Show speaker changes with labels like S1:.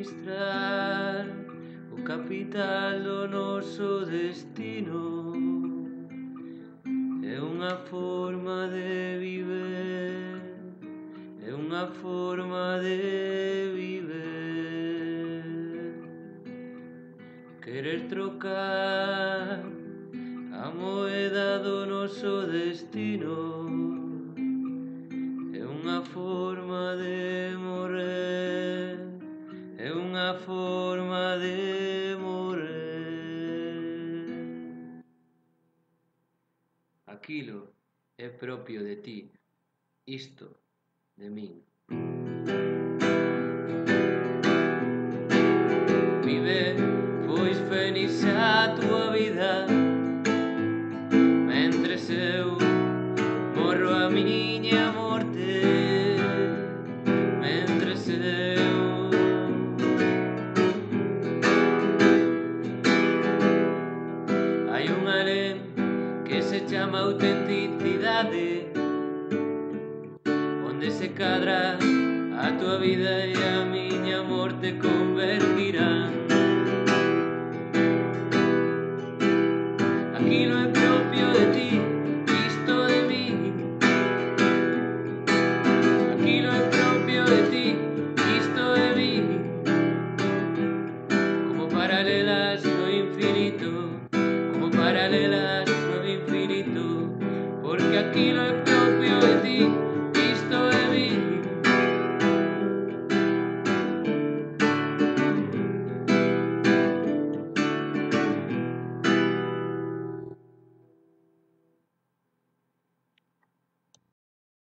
S1: administrar o capital do noso destino. É unha forma de viver, é unha forma de viver. Querer trocar a moeda do noso destino é unha forma de morrer, é unha forma de morrer. Aquilo é propio de ti, isto de min. Vive, pois feliz a tua vida, mentres eu morro a miña morte, mentres eu hai un alén que se chama autenticidade, onde se cadra a tua vida e a miña morte con